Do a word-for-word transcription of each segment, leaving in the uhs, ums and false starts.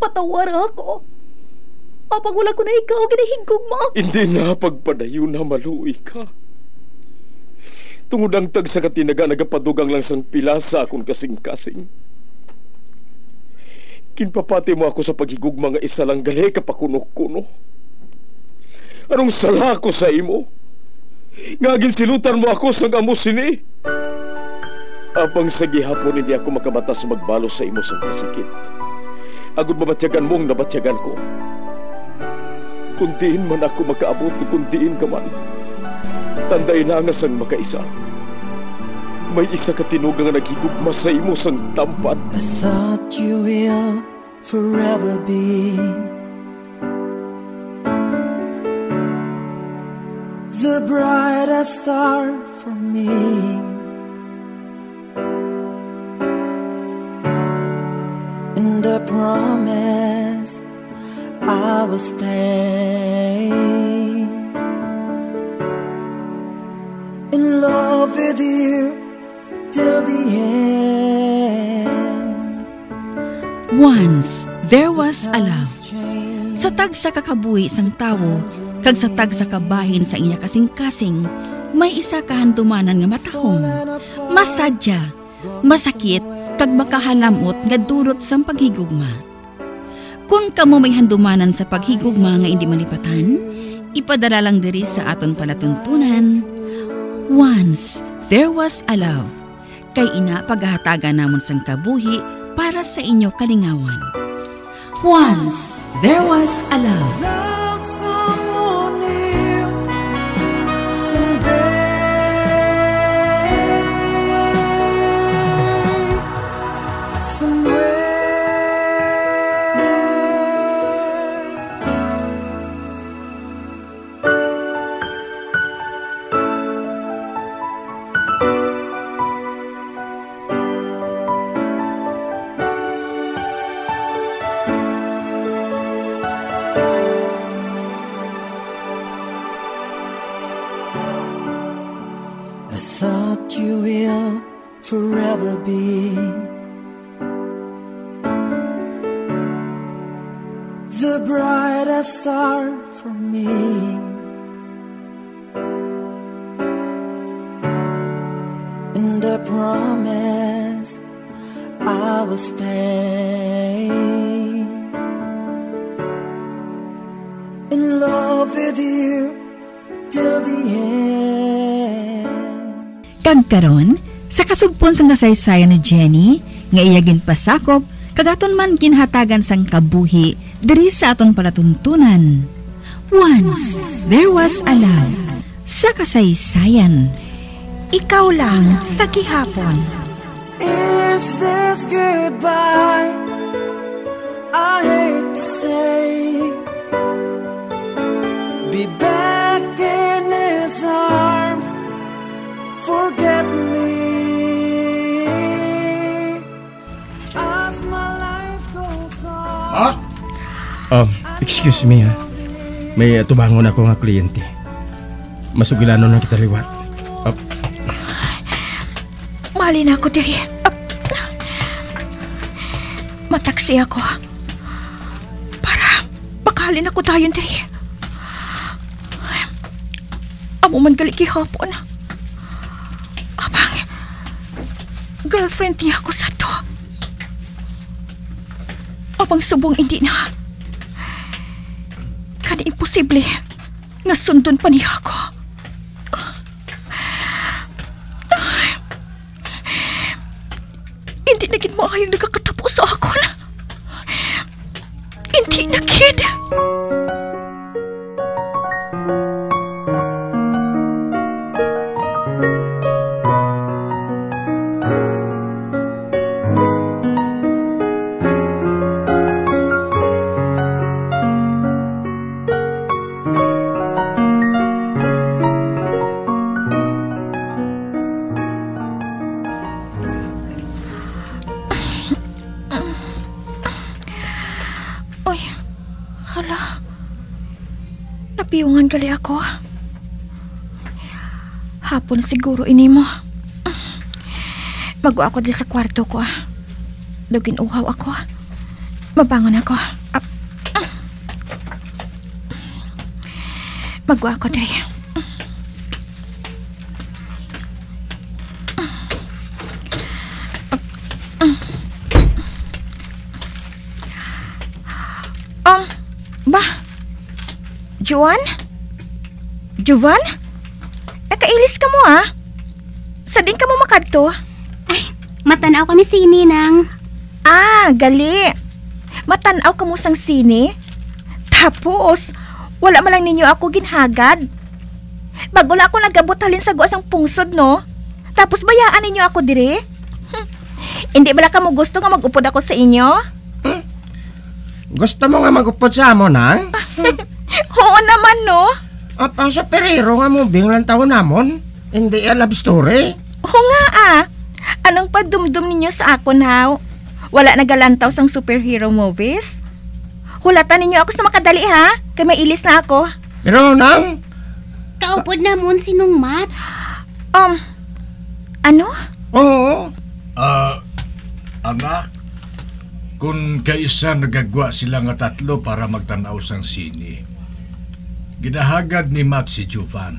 patawar ako. Apang wala ko na ikaw, ginahigog mo. Hindi na pagpadayo na maluoy ka. Tungod ang tag sa katinaga nagapadugang lang sang pilasa akong kasing-kasing. Kinpapati mo ako sa paghigugma nga isa lang gali kapakuno-kuno. Anong sala ko sa imo? Ngagin silutan mo ako sang amo sini. Apang sa gihapon hindi ako makabatas magbalo sa imo sang kasakit. Agud mabatyagan mong nabatyagan ko. Kundiin man ako makaabot, kundiin ka man. Tanday na nga sang makaisa. May isa ka tinugang nga naghigugma sa imo sang tampad. I thought you will forever be the brightest star for me. And I promise I will stay in love with you till the end. Once there was a love. Sa tag sa kakabuhi sang tawo, kag sa tag sa kabahin sa iya kasing-kasing, may isa kahandumanan nga matahong, masadya, masakit, kag makahalamot nga durot sang paghigugma. Kung kamo may handumanan sa paghigugma nga hindi malipatan, ipadala lang diri sa aton palatuntunan. Once there was a love. Kay ina paghahatagan namon sang kabuhi para sa inyo kalingawan. Once there was a love. Forever be the brightest star for me. And I promise I will stay in love with you till the end. Kagkaron sa kasugpon sang nasaysayan ni Jenny, nga iyagin pasakop, kagaton man ginhatagan sang kabuhi, diri sa aton palatuntunan. Once, there was a love. Sa kasaysayan, ikaw lang sa gihapon. Is this goodbye? I hate to say, be back in his arms, forget me. Um, excuse me ha. May uh, tubangon ako nga kliyente. Masugilanon na kita liwat. Uh, Mali na ako diri. Uh, mataksi ako. Para makalin ako dayon diri. Amo man gali gihapon. Abang, girlfriend niya ako sa to. Abang subong hindi na. Kani imposible nga sundon pa niya ako. Hindi na gid maayong nagkakatapos sa ako na. Hindi na gid. Napiyungan gali ako. Hapon siguro ini mo. Mago ako din sa kwarto ko. Dugin uhaw ako. Mabangon ako. Magwa ko diri. Um, ba? Juan? Juvan? Nakailis ka mo ah. Sa din ka mo makadto? Ay, matanaw kami sini nang. Ah, gali. Matanaw ka mo sang sini? Tapos, wala man lang ninyo ako ginhagad. Bago na ako nagabot halin sa guwas ang pungsod, no? Tapos bayaan ninyo ako dire? Hm. Hindi ba ka mo gusto nga mag-upod ako sa inyo? Hmm? Gusto mo nga mag-upod sa amo, nang? Oo naman, no? Apang sa perero nga mo binglan taon namon. Hindi a love story. Oo nga ah. Anong padumdum ninyo sa ako now? Wala nagalantaw sang superhero movies? Hulatan ninyo ako sa makadali ha? Kaya may ilis na ako. Pero nang? Kaupod na mon sinong mat. Um, ano? Oo. Ah, anak, kung kaisa nagagwa sila nga tatlo para magtanaw sang sini, ginahagad ni Matt si Jovan.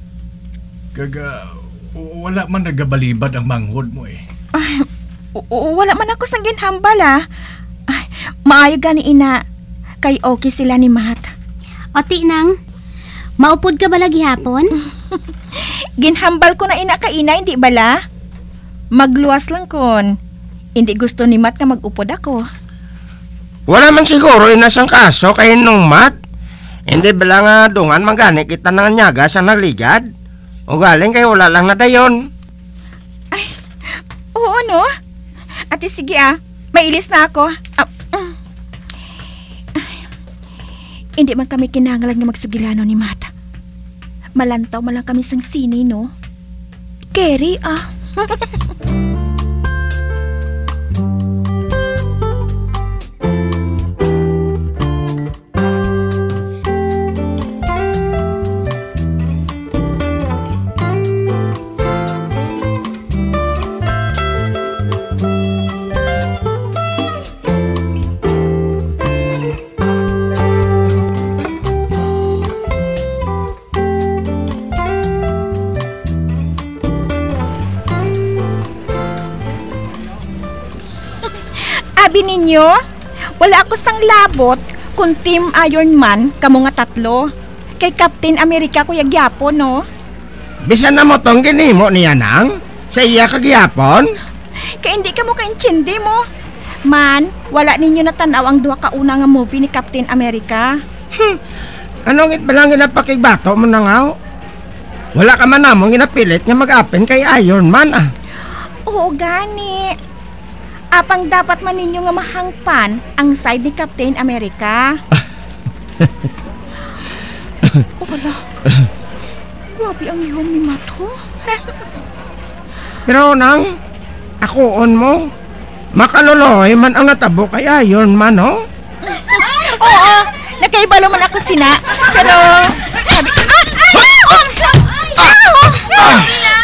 Kaga, wala man nagabalibad ang manghod mo eh. Ay, wala man ako sang ginhambal ah. Ay, maayo gani ina. Kay okay sila ni Matt. Oti nang, maupod ka bala gihapon? Ginhambal ko na ina ka ina, hindi bala? Magluwas lang kon. Hindi gusto ni Matt nga mag-upod ako. Wala man siguro inasang kaso kay nung Matt. Hindi bala nga dungan magani kita ng nyaga sa nagligad. O galing kay wala lang na dayon. Ay, oo no? Ate sige ah, mailis na ako. Ah, mm. Ay, hindi man kami kinahanglan nga magsugilano ni Matt. Malantaw man lang kami sang sini, no? Kerry ah. Sabi ninyo, wala ako sang labot kung Team Iron Man kamo nga tatlo. Kay Captain America kuya gyapon, no? Bisan na mo tong ginimo niya nang? Sa iya kagyapon? Kay hindi ka mo kaintindi mo. Man, wala ninyo natanaw ang duha ka una nga movie ni Captain America. Hmm. Anong it ba lang ginapakigbato mo nangaw? Wala ka man namong ginapilit nga mag-apen kay Iron Man ah. Oo gani. Apang dapat man ninyo nga mahangpan ang side ni Captain America. Oh, wala. Grabe ang ihom ni Mato. Pero nang, akoon mo, makaloloy man ang natabo kay Iron Man, no? Oo, nakaibalo man ako sina. Pero, sabi, ah!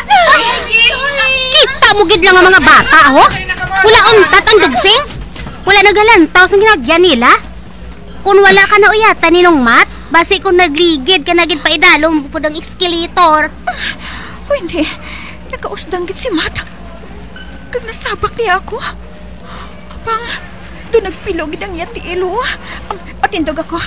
Kita mo gid lang ang mga bata, ho? Wala untat ang dugsing? Wala nagalantaw sa ginagyan nila? Kung wala ka na uyata ninong Matt, basi kung nagligid ka na gid pa idalom po ng escalator. O hindi, nakausdang gid si Matt. Kag nasabak niya ako. Apang, doon nagpilog gid ang yati ilo. Um, patindog ako.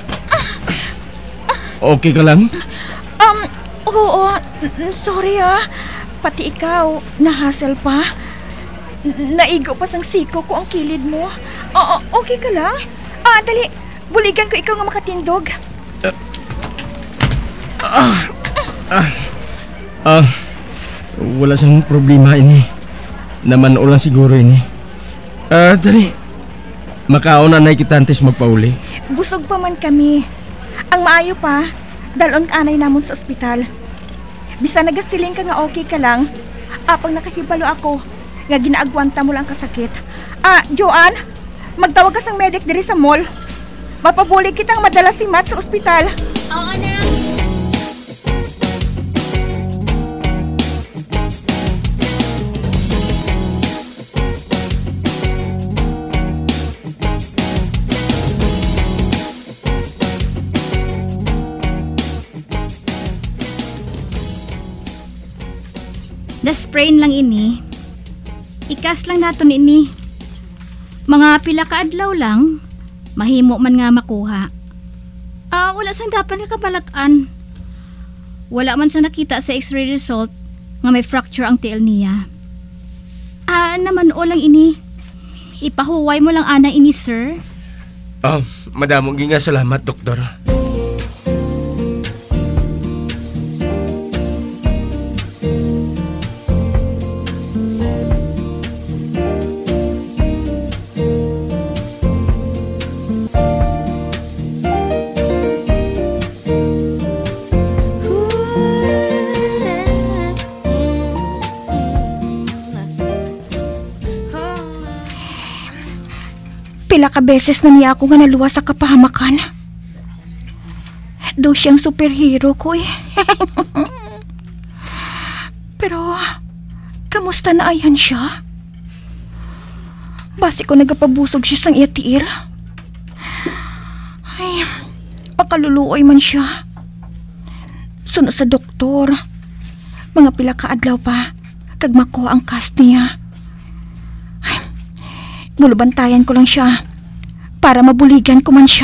Okay ka lang? Um, oo, n- sorry ah. Pati ikaw, nahasel pa. N- naigo pa sang siko ko ang kilid mo. Oo, okay ka lang? Ah, dali. Buligan ko ikaw nga makatindog. Ah, ah, ah, wala sang problema ini. Naman ulang siguro ini. Ah, dali. Makaon na kita antes magpauli. Busog pa man kami. Ang maayo pa, dalon ka anay namon sa ospital. Bisa nagasiling ka nga okay ka lang. Apang nakahibalo ako, nga ginaagwanta mo lang kasakit. Ah, Joanne, magtawag ka sang medic diri sa mall. Mapabuli kitang madala si Matt sa ospital. Oo na. sprain lang ini. Ikas lang nato ini. Mga pila ka adlaw lang, mahimo man nga makuha. Ah, wala sang dapat nga kabalakan. Wala man sa nakita sa x-ray result nga may fracture ang tiil niya. Ah, naman o lang ini. Ipahuway mo lang ana ini, sir. Ah, madamong ginga salamat, doktor. Pila ka beses na niya ako nga naluwas sa kapahamakan. Do siyang superhero ko eh. Pero, kamusta na ayan siya? Basi ko nagapabusog siya sang iyatiil. Ay, pakaluluoy man siya. Suno sa doktor. Mga pila ka adlaw pa, kag makuha ang cast niya. Mulubantayan ko lang siya para mabuligan ko man siya.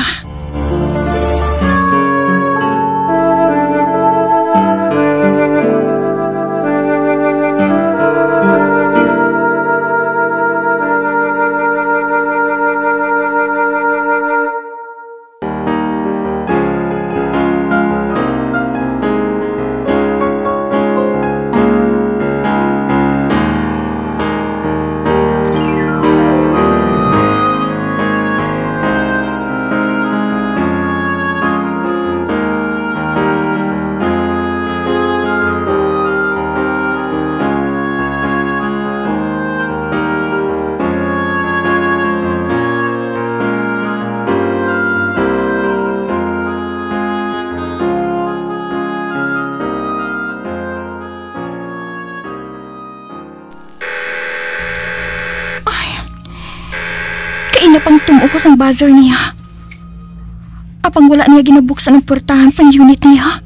Kaina pang tumuo ko sang buzzer niya. Apang wala niya ginabuksan ang portahan sang unit niya.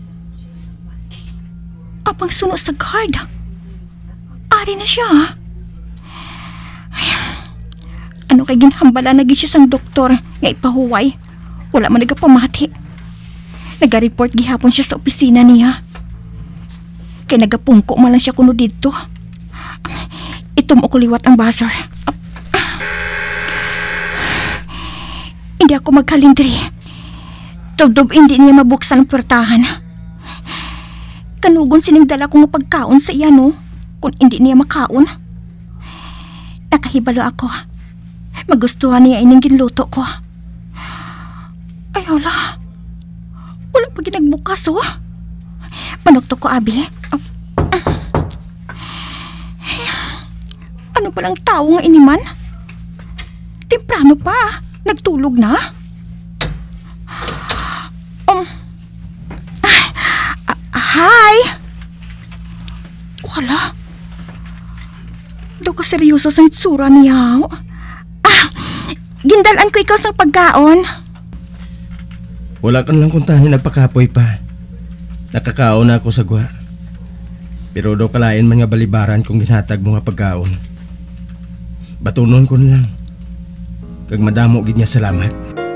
Apang suno sa guard. Ari na siya. Ay, ano kay ginhambala na gid siya sang doktor nga ipahuway. Wala man nagapamati. Naga-report gihapon siya sa opisina niya. Kay nagapungko man lang siya kuno dito. Itum ko liwat ang buzzer. Hindi ako magkalindri. Tubdob hindi niya mabuksan ang portahan. Kanugon siningdala ko nga pagkaon sa iya, no? Kung hindi niya makaon. Nakahibalo ako. Magustuhan niya ining ginluto ko. Ay, hala. Wala pa ginagbukas, oh. Manukto ko, abi. Ano palang tao nga iniman? Temprano pa. Nagtulog na? Um, uh, hi! Wala. Daw ka seryoso sa itsura niya. Ah, gindalan ko ikaw sa pagkaon. Wala kan lang kung tani nagpakapoy pa. Nakakaon na ako sa gwa. Pero daw kalain man nga balibaran kung ginhatag mo nga pagkaon. Batunon ko na lang. Kag madamo gid niya salamat.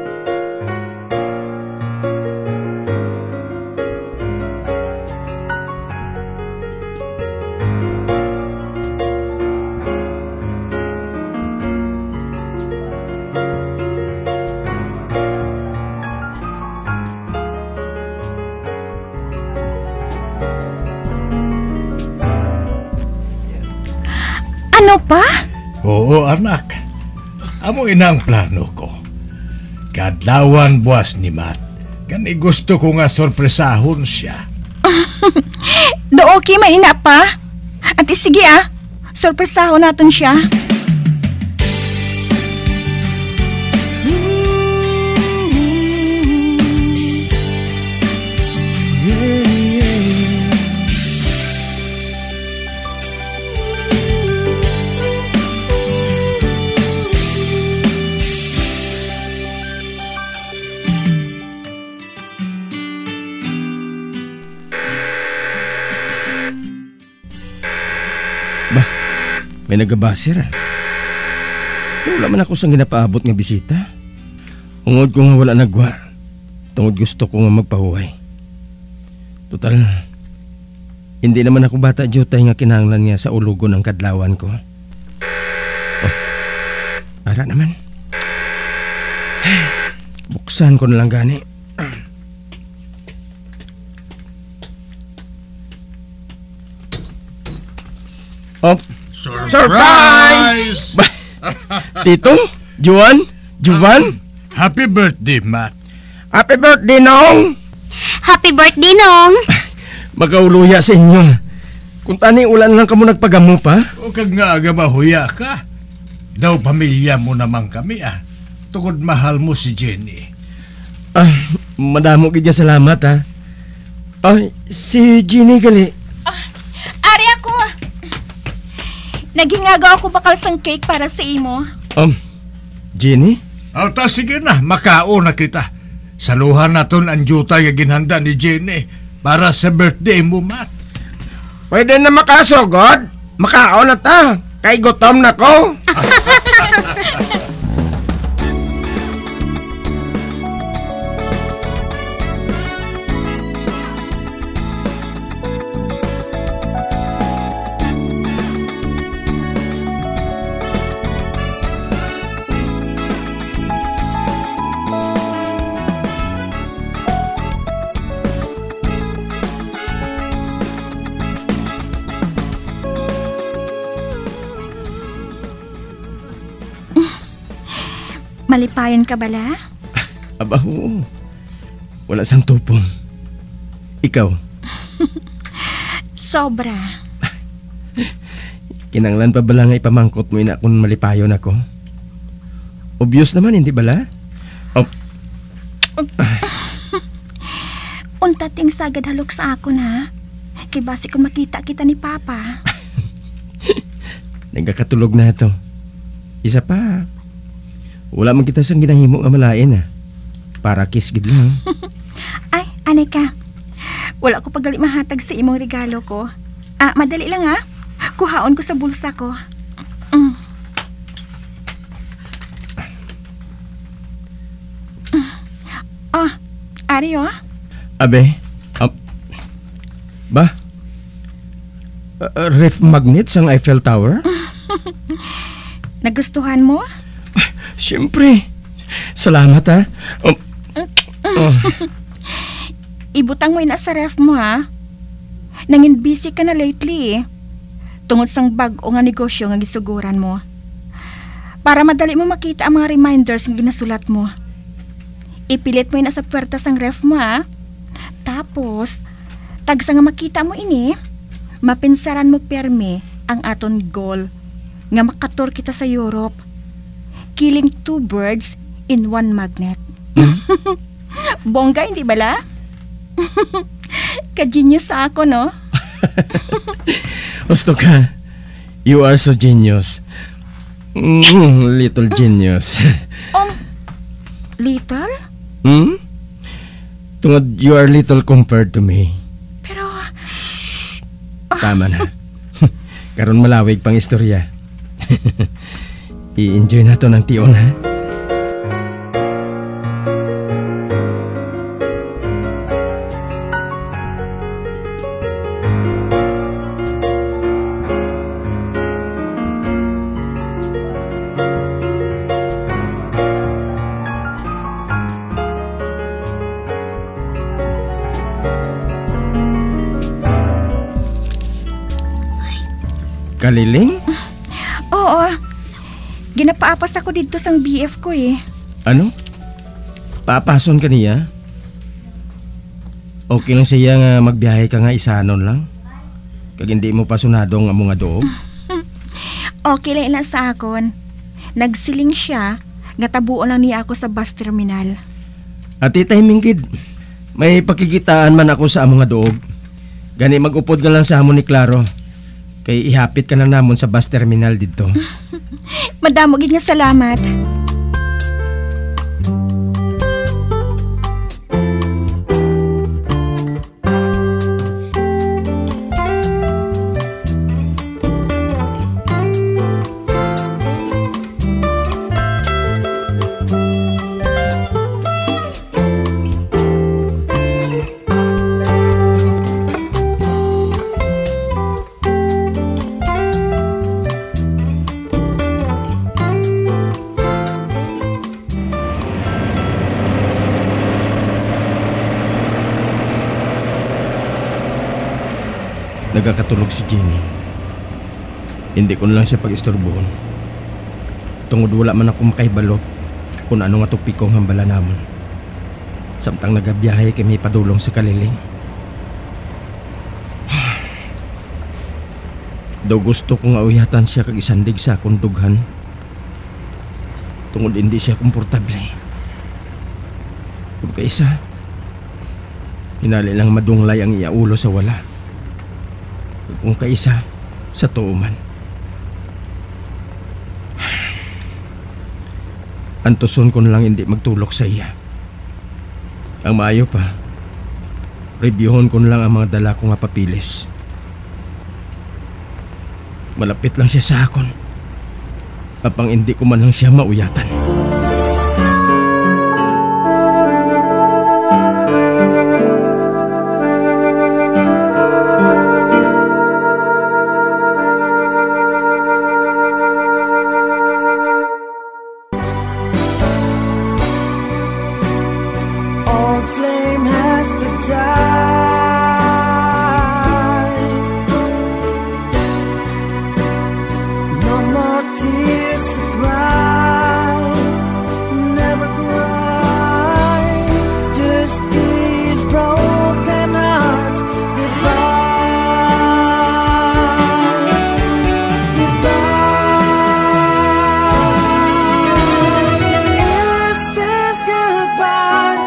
Ano pa? Oo, anak. Amo inang plano ko. Kadlawan buwas ni Matt. Kani gusto ko nga sorpresahon siya. Do okay man ina pa. Ate sige ah. Sorpresahon naton siya. May nagabasir. Wala man ako sang ginapaabot nga bisita. Ungod ko nga wala nagwa. Tungod gusto ko nga magpahuway. Total, hindi naman ako bata jutay nga kinahanglan nga sa ulugon ang kadlawan ko. Oh, ara naman. Buksan ko na lang gani. Oh, Surprise! surprise! Tito, Juan, Juan, Happy birthday, Matt. happy birthday nong. Happy birthday, Nong! Magauluya sa inyo. Kung tani ulan lang kamo nagpagamo pa. O kag nga aga mahuya ka. Daw pamilya mo naman kami ah. Tungod mahal mo si Jenny. Ah, madamo gid nga salamat ha. Ay, si Ginny gali. Ari ako. Naghingaga ako bakal sang cake para sa imo. Um, Ginny? O ta sige na, makao na kita. Saluhan naton ang juta nga ginhanda ni Jenny para sa birthday mo, Matt. Pwede na makasugod. Makao na ta. Kay gutom na ko. Malipayan ka bala? Aba, oo. Wala sang tupon. Ikaw? Sobra. Kinanglan pa bala nga ipamangkot mo ina kung malipayon ako? Obvious naman, hindi bala? Oh, Unta ting sagad halok sa akon ha. Kay basi kung makita kita ni Papa. nagkakatulog na ito. Isa pa. Wala man kita sang ginahimo nga malain ha. Para kiss gid lang. Ay, anay ka. Wala ko pagali mahatag sa imong regalo ko. Ah, madali lang ha. Kuhaon ko sa bulsa ko. Mm. Ah, ari oh. Abe, um, ba? Uh, ref magnet sang Eiffel Tower? Nagustuhan mo? Siyempre. Salamat ha. Um, oh. Ibutang mo ina sa ref mo ha. Nangin busy ka na lately eh. Tungod sang bag-o nga negosyo nga gisuguran mo. Para madali mo makita ang mga reminders nga ginasulat mo. Ipilit mo ina sa puwerta sang ref mo ha. Tapos, tagsa nga makita mo ini, mapinsaran mo perme ang aton goal nga makator kita sa Europe. Killing two birds in one magnet. Bongga, hindi bala? Ka-genius sa ako, no? Gusto ka. You are so genius. Mm, little genius. Um, little? Hmm? Tungod you are little compared to me. Pero... Tama na. Karon malawig pang istorya. I-enjoy na to ng tiyon ha. Kaliling? Oo. Ginapaapas ako dito sang B F ko eh. Ano? Paapason ka niya? Okay lang siya nga magbiyahe ka nga isanon lang? Kag hindi mo pasunadong ang mga doob? Okay lang ila sa akon. Nagsiling siya, nga tabuon lang niya ako sa bus terminal. At timing kid, may pakikitaan man ako sa among nga doob. Gani mag-upod ka lang sa amon ni Claro. Kay ihapit ka na namon sa bus terminal dito. Madamo gid nga salamat. nagakatulog si Jenny. Hindi ko na lang siya pag-istorbohon. Tungod wala man ako makahibalo kung ano nga tupikong hambala namon. Samtang nagabiyahe kami padulong sa Kaliling. Daw gusto ko nga uyatan siya kag isandig sa akong dughan. Tungod hindi siya komportable. Kung kaisa, hinali lang madunglay ang iaulo sa wala. Kung kaisa, sa tuuman. Antuson ko lang hindi magtulok sa iya. Ang maayo pa, reviewon ko lang ang mga dala ko nga papilis. Malapit lang siya sa akon. Apang hindi ko man lang siya mauyatan. Old flame has to die. No more tears to cry. Never cry. Just these broken hearts. Goodbye. Goodbye. Is this goodbye?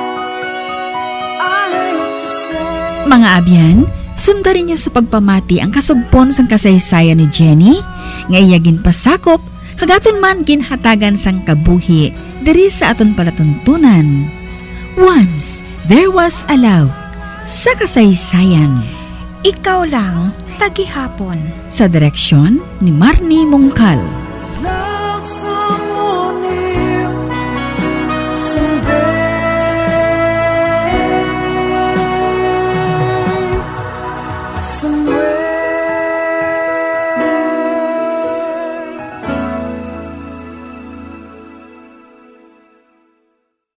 Mga abyan, sundarin niyo sa pagpamati ang kasugpon sang kasaysayan ni Jenny, nga iyagin pasakop, kagaton man ginhatagan sang kabuhi, diri sa aton palatuntunan. Once, there was a love, sa kasaysayan, Ikaw lang sa gihapon. sa direksyon ni Marnie Mongcal.